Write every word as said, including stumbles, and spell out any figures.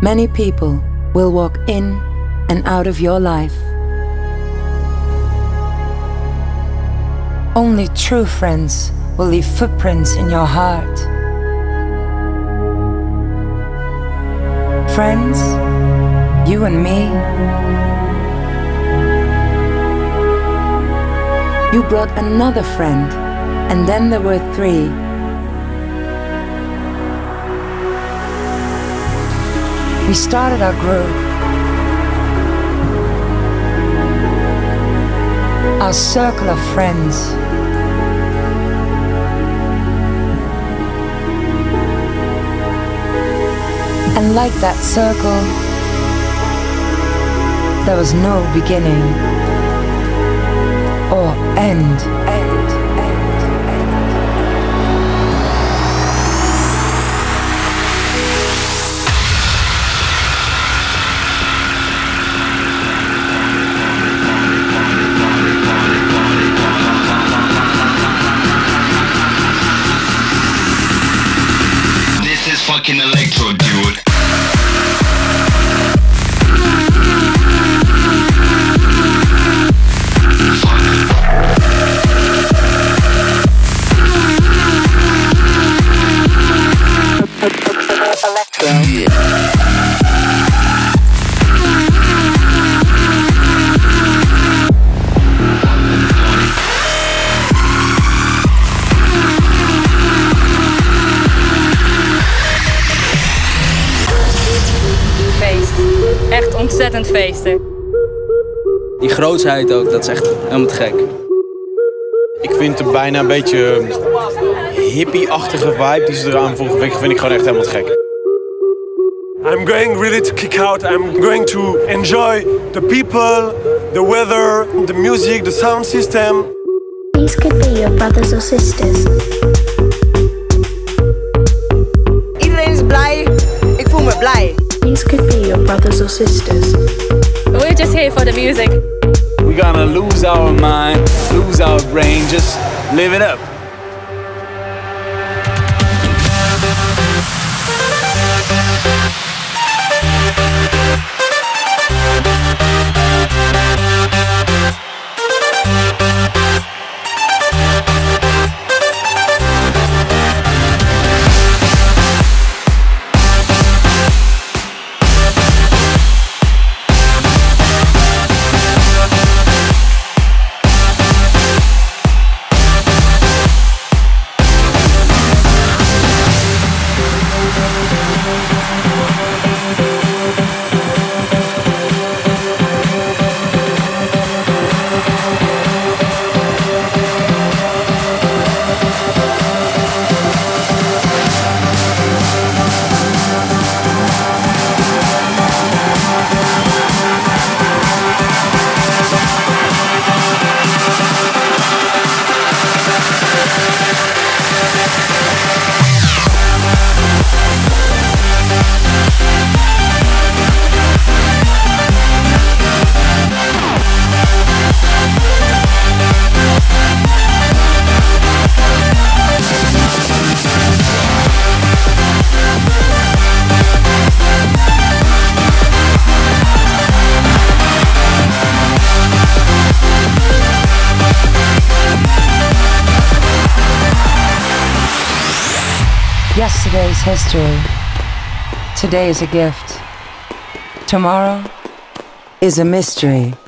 Many people will walk in and out of your life. Only true friends will leave footprints in your heart. Friends, you and me. You brought another friend, and then there were three. We started our group, our circle of friends. And like that circle, there was no beginning or end. End, end, end. This is fucking electro, dude. Echt ontzettend feesten. Die grootsheid ook, dat is echt helemaal te gek. Ik vind het bijna een beetje hippie-achtige vibe die ze eraan voegen. Vind ik gewoon echt helemaal te gek. I'm going really to kick out. I'm going to enjoy the people, the weather, the music, the sound system. These could be your brothers or sisters. Iedereen is blij. Ik voel me blij. These could be your brothers or sisters. We're just here for the music. We're gonna lose our mind, lose our brain, just live it up. Yesterday's history. Today is a gift. Tomorrow is a mystery.